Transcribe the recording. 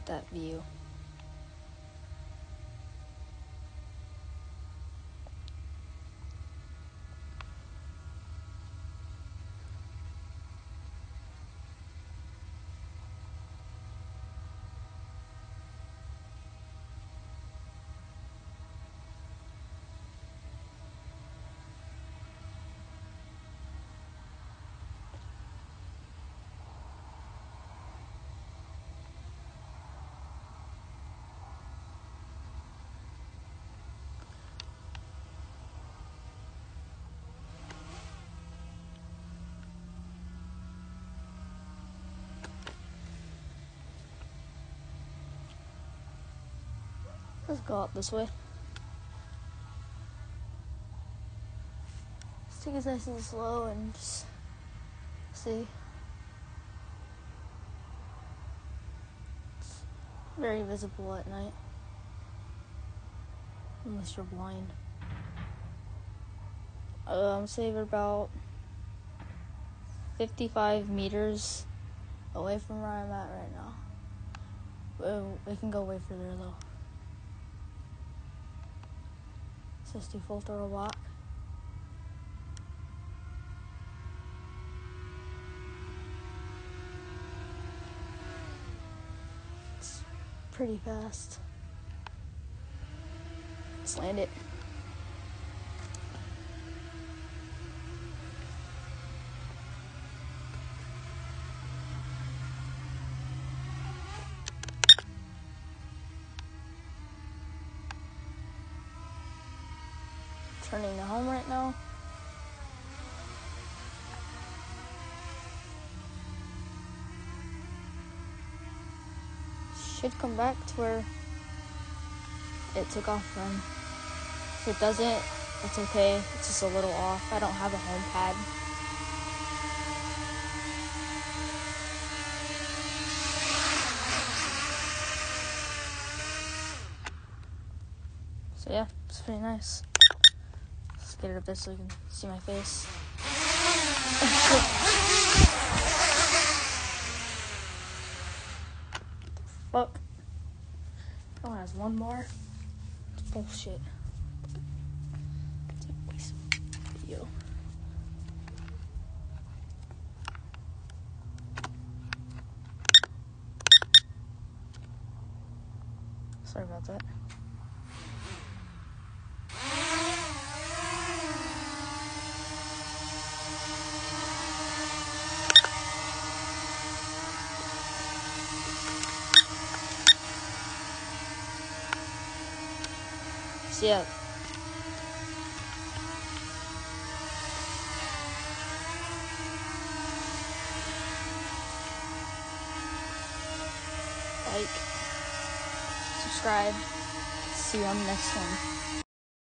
at that view. Let's go out this way. Let's take it nice and slow and just see. It's very visible at night. Unless you're blind. Say we're about 55 meters away from where I'm at right now. We can go way further though. Let's just do full throttle walk. It's pretty fast. Let's land it. Turning to home right now. Should come back to where it took off from. If it doesn't, it's okay. It's just a little off. I don't have a home pad. So yeah, it's pretty nice. Let's get it up there so you can see my face. Fuck. That one has one more. It's bullshit. Video. Sorry about that. So yeah. Like, subscribe. See you on the next one.